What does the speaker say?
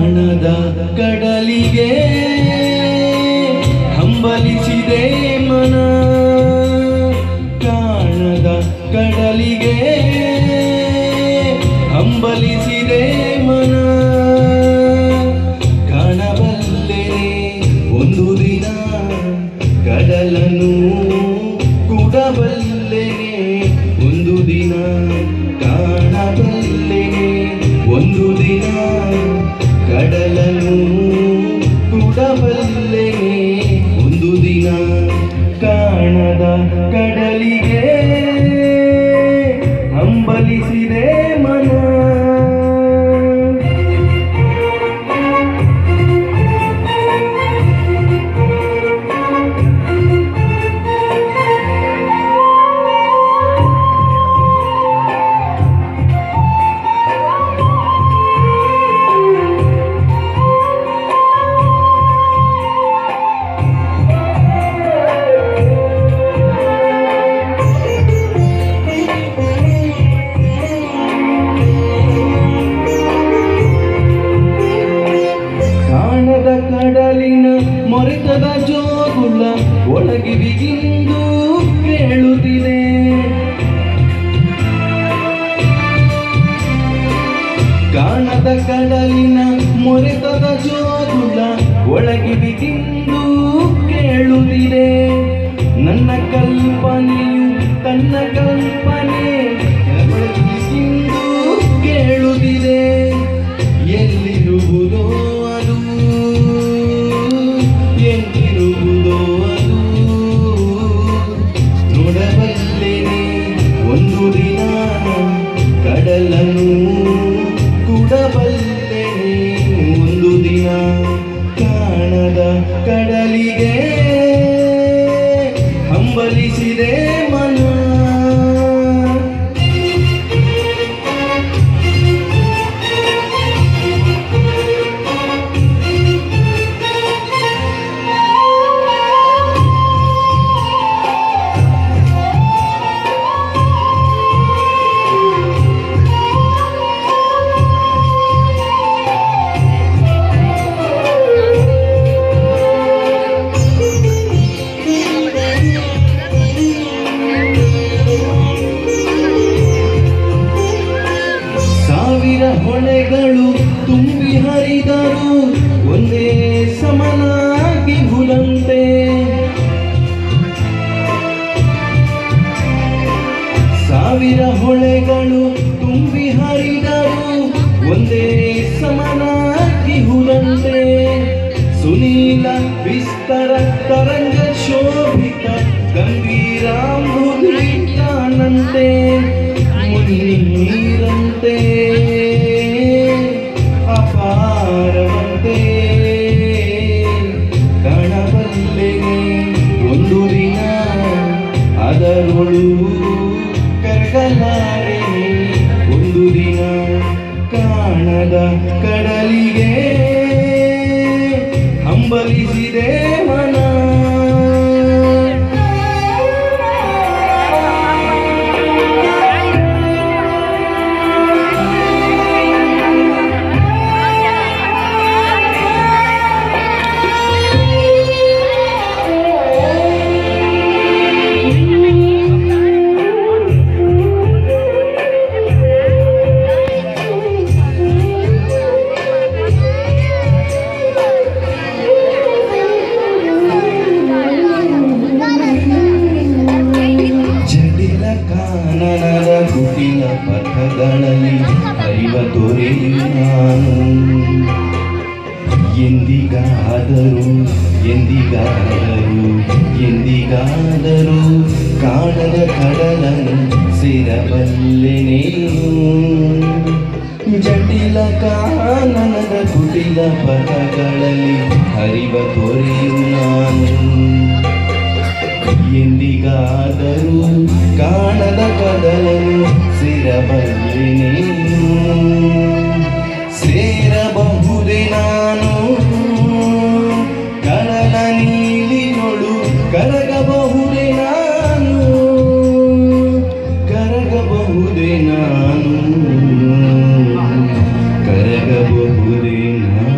ಕಾಣದ ಕಡಲಿಗೆ ಹಂಬಲಿಸಿದೆ ಮನ, ಕಾಣದ ಕಡಲಿಗೆ ಹಂಬಲಿಸಿದೆ ಮನ. ಕಾಣಬಲ್ಲೆನೆ ಒಂದು ದಿನ ಕಡಲನ್ನು, ಕೂಡಬಲ್ಲೆನೆ ಒಂದು ದಿನ, ಕಾಣಬಲ್ಲೆನೆ ಒಂದು ದಿನ ಕಡಲನ್ನು, ಕೂಡಬಲ್ಲೆನೆ ಒಂದು ದಿನ. ಕಾಣದ ಕಡಲಿಗೆ ಹಂಬಲಿಸಿದೆ ಮನ. ಕಡಲಿನ ಮೊರೆತದ ಜೋಗುಳ ಒಳಗೆ ಬಿಗಿಂದು ಕೇಳುತ್ತಿದೆ. ಕಾಣದ ಕಡಲಿನ ಮೊರೆತದ ಜೋಗುಳ ಒಳಗೆ ಬಿಗಿಂದು ಕೇಳುತ್ತಿದೆ. ನನ್ನ ಕಲ್ಪನೆಯು ತನ್ನ ಕಲ್ಪನೆ ಬಿಗಿಂದು ಕೇಳುತ್ತಿದೆ. ಎಲ್ಲಿರುವುದೋ ಅದು, ಎಂದಿರುವುದೋ ಅದು, ನೋಡಬಲ್ಲೆನೆ ಒಂದು ದಿನ ಕಡಲನ್ನು, ಕೂಡಬಲ್ಲೆನೆ ಒಂದು ದಿನ. ಕಾಣದ ಕಡಲಿಗೆ ಹಂಬಲಿಸಿದೆ ಮನ. ಹೊಳೆಗಳು ತುಂಬಿ ಹರಿದರು ಒಂದೇ ಸಮನಾಗಿ ಹುಲಂತೆ. ಸಾವಿರ ಹೊಳೆಗಳು ತುಂಬಿ ಹರಿದರು ಒಂದೇ ಸಮನಾಗಿ ಹುಲಂತೆ. ಸುನೀಲ ವಿಸ್ತರ ತರಂಗ ಶೋಭಿತ ಗಂಭೀರಾಂಬುಧಿಕಾನಂತೆ, ಮುನ್ನೀರಂತೆ ಅಪಾರವಂತೆ. ಕಾಣಬಲ್ಲೆನೆ ಒಂದು ದಿನ ಅದರೊಳು ಕರಗಲಾರೆನೆ ಒಂದು ದಿನ. ಕಾಣದ ಕಡಲಿಗೆ ಹಂಬಲಿಸಿದೆ ಮನ. ಕಾನನದ ಕುಟಿಲ ಪಥಗಳಲ್ಲಿ ಹರಿವ ತೊರೆಯು ನಾನು. ಎಂದಿಗಾದರೂ ಎಂದಿಗಾದರೂ ಎಂದಿಗಾದರೂ ಕಾಣದ ಕಡಲನ್ನು ಸೇರಬಲ್ಲೆನೇನು. ಜಟಿಲ ಕಾನನದ ಕುಟಿಲ ಪಥಗಳಲ್ಲಿ ಹರಿವ ತೊರೆಯು ನಾನು. ಎಂದಿಗಾದರೂ ಕಾಣದ ಕಡಲನ್ನು ಸೇರಬಲ್ಲೆನೇನು. ಸೇರಬಹುದೇ ನಾನು ಕಡಲ ನೀಲಿನೊಳು, ಕರಗಬಹುದೇ ನಾನು, ಕರಗಬಹುದೇ ನಾನು, ಕರಗಬಹುದೇ ನಾನು.